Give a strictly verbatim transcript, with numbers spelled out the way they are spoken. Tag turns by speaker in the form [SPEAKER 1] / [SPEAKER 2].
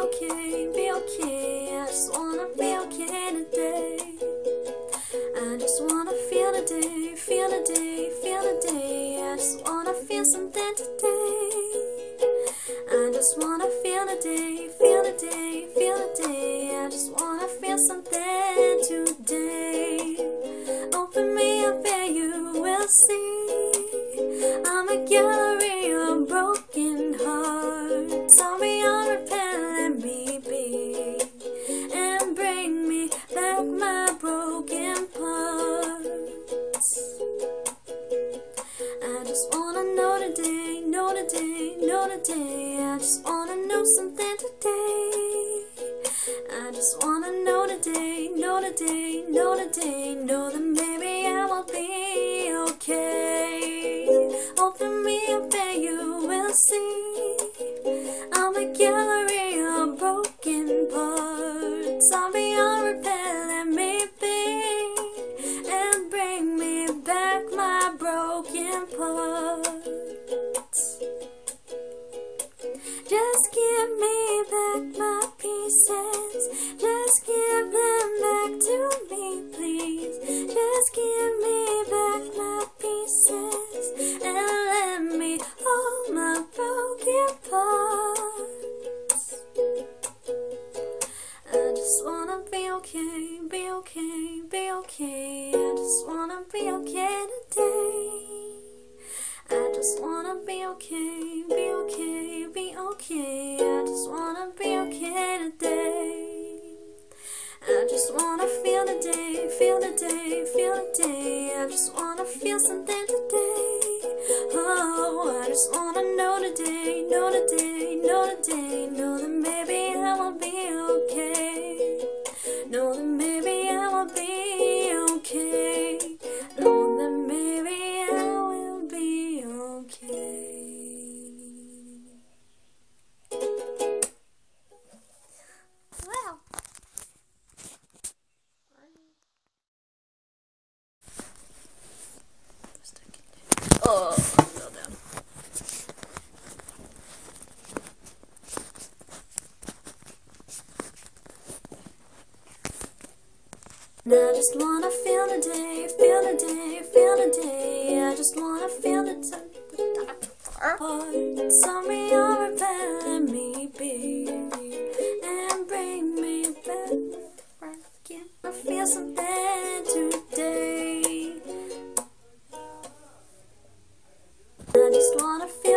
[SPEAKER 1] okay, be okay. I just wanna be okay today. I just wanna feel the day, feel the day, feel the day. I just wanna feel something today. I just wanna feel the day, feel the day, feel the day. I just wanna feel something today. Open me up and you will see I'm a gallery of broken hearts. Tell me I'll repent, let me be, and bring me back my broken parts. I just wanna know today, know today, know today. I just wanna know something today. I just wanna know today, know today, know today. Know that maybe I will be okay. Open me up and you will see I'm a gallery of broken parts. I'll be on repair, let me be, and bring me back my broken parts. Just give me back my pieces. Just give them back to me, please. Just give me back my pieces and let me hold my broken parts. I just wanna be okay, be okay, be okay. I just wanna be okay today. I just wanna be okay, be okay, be okay. I just wanna be okay today. I just wanna feel the day, feel the day, feel the day. I just wanna feel something today. Oh, I just wanna know today, know today, know today. Know that maybe I will be okay. Know that maybe I will be okay. Know that maybe I will be okay. Wow. Oh, I fell down. I just wanna feel the day, feel the day, feel the day. I just wanna feel the day. Tell me you're a bad, let me be, and bring me back. I feel something today. I just wanna feel